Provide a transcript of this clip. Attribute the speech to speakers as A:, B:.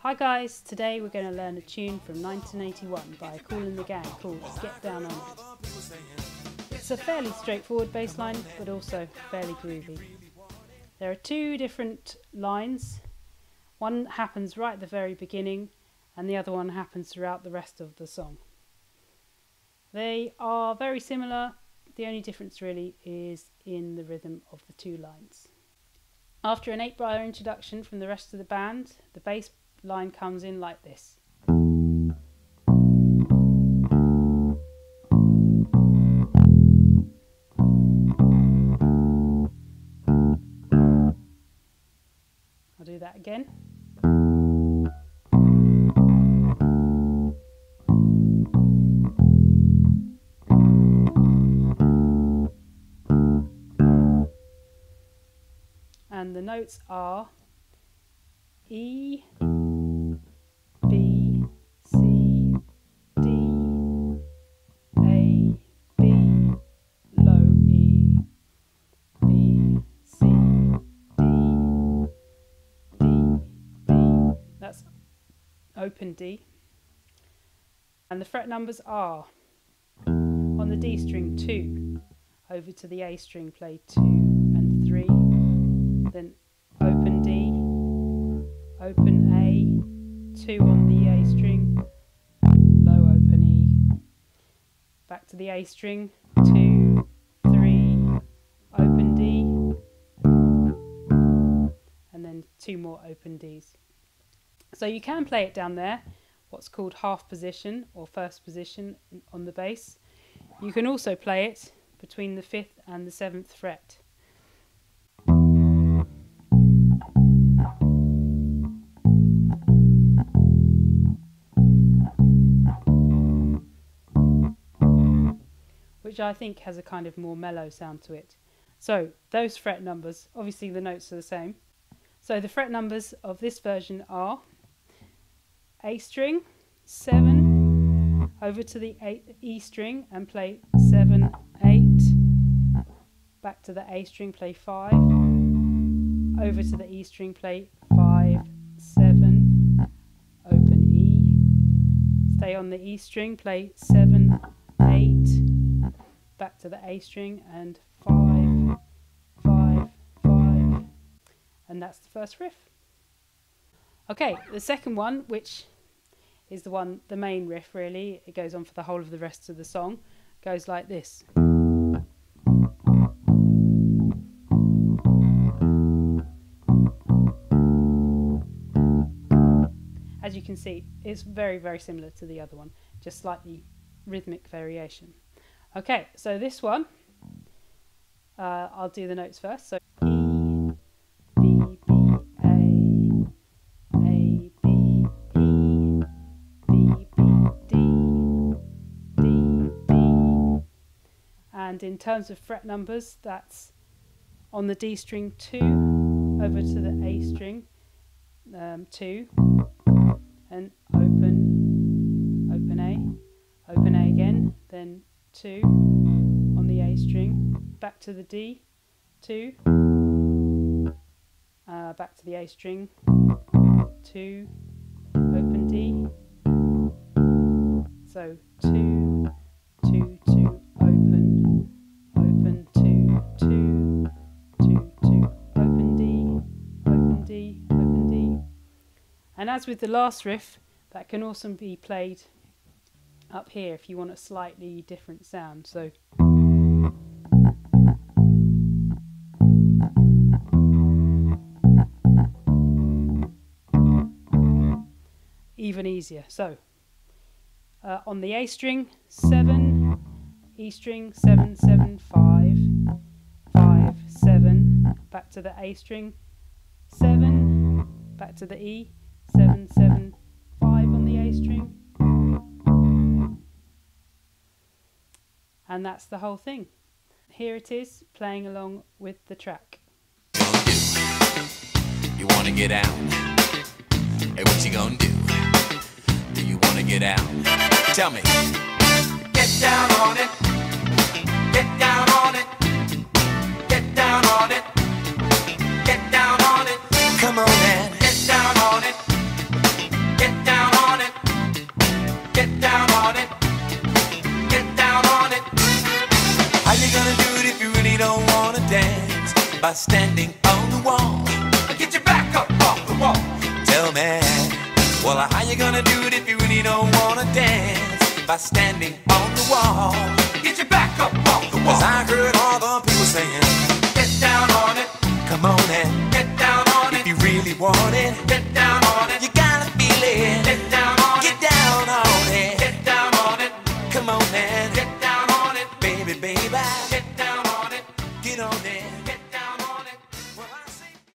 A: Hi guys, today we're going to learn a tune from 1981 by Kool and the Gang called Get Down On It. It's a fairly straightforward bass line, but also fairly groovy. There are two different lines. One happens right at the very beginning and the other one happens throughout the rest of the song. They are very similar, the only difference really is in the rhythm of the two lines. After an 8-bar introduction from the rest of the band, the bass line comes in like this. I'll do that again. And the notes are E, B, C, D, A, B, low E, B, C, D, D, B. That's open D. And the fret numbers are on the D string 2, over to the A string play 2 and 3, then open D, open A, 2 on the A string, low open E, back to the A string, 2, 3, open D, and then 2 more open Ds. So you can play it down there, what's called half position or first position on the bass. You can also play it between the 5th and the 7th fret. Which I think has a kind of more mellow sound to it. So those fret numbers, obviously the notes are the same. So the fret numbers of this version are A string, 7, over to the E string and play 7, 8, back to the A string, play 5, over to the E string, play 5, 7, open E, stay on the E string, play 7, 8, back to the A string and 5, 5, 5, and that's the first riff. Okay, the second one, which is the main riff really, it goes on for the whole of the rest of the song, goes like this. As you can see, it's very, very similar to the other one, just slightly rhythmic variation. Okay, so this one, I'll do the notes first. So E, B, B, A, B, E, B, B, D, D, B. And in terms of fret numbers, that's on the D string 2, over to the A string 2, and open A again, then 2 on the A string, back to the D, 2, back to the A string, 2, open D, so 2, 2, 2, open, 2, 2, 2, 2, open D, open D, open D. And as with the last riff, that can also be played up here if you want a slightly different sound. So even easier. So on the A string 7, E string 7, 7, 5, 5, 7, back to the A string 7, back to the E 7, 7, 5 on the A string. And that's the whole thing. Here it is, playing along with the track.
B: You wanna get out? Hey, what you gonna do? Do you wanna get out? Tell me. Get down on it. Get down on it. Get down on it. Get down on it. Come on, man. Get down on it. dance by standing on the wall. Get your back up off the wall. Tell me, well, how you gonna do it if you really don't wanna dance by standing on the wall? Get your back up off the wall. 'Cause I heard all the people saying, get down on it. Come on and